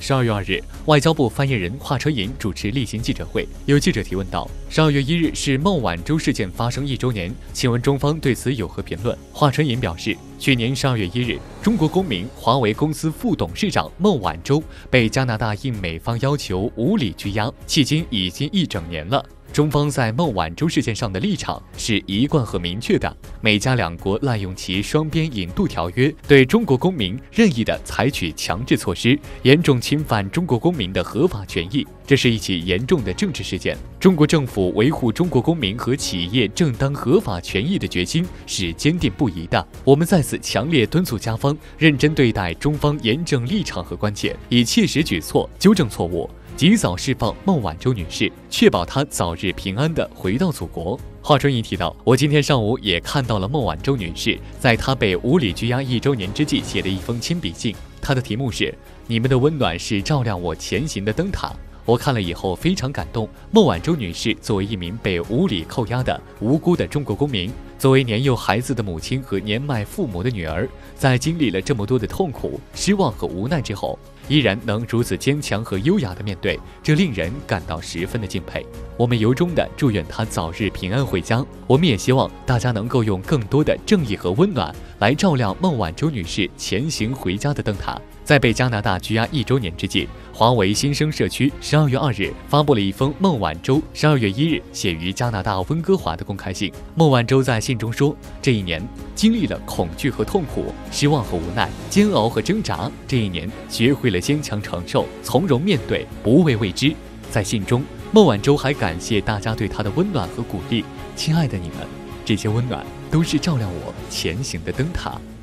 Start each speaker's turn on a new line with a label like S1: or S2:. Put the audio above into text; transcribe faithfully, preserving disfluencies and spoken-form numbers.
S1: 十二月二日，外交部发言人华春莹主持例行记者会，有记者提问道：十二月一日是孟晚舟事件发生一周年，请问中方对此有何评论？华春莹表示，去年十二月一日，中国公民华为公司副董事长孟晚舟被加拿大应美方要求无理拘押，迄今已经一整年了。中方在孟晚舟事件上的立场是一贯和明确的，美加两国滥用其双边引渡条约，对中国公民任意的采取强制措施，严重侵犯中国公民的合法权益，这是一起严重的政治事件。中国政府维护中国公民和企业正当合法权益的决心是坚定不移的。我们在此强烈敦促加方认真对待中方严正立场和关切，以切实举措纠正错误，及早释放孟晚舟女士，确保她早日平安地回到祖国。华春莹提到，我今天上午也看到了孟晚舟女士在她被无理拘押一周年之际写的一封亲笔信，她的题目是“你们的温暖是照亮我前行的灯塔”。我看了以后非常感动。孟晚舟女士作为一名被无理扣押的无辜的中国公民，作为年幼孩子的母亲和年迈父母的女儿，在经历了这么多的痛苦、失望和无奈之后，依然能如此坚强和优雅地面对，这令人感到十分的敬佩。我们由衷地祝愿她早日平安回家。我们也希望大家能够用更多的正义和温暖来照亮孟晚舟女士前行回家的灯塔。在被加拿大拘押一周年之际，华为新生社区十二月二日发布了一封孟晚舟十二月一日写于加拿大温哥华的公开信。孟晚舟在信中说，这一年经历了恐惧和痛苦、失望和无奈、煎熬和挣扎，这一年学会了坚强承受、从容面对、不畏未知。在信中，孟晚舟还感谢大家对她的温暖和鼓励。亲爱的你们，这些温暖都是照亮我前行的灯塔。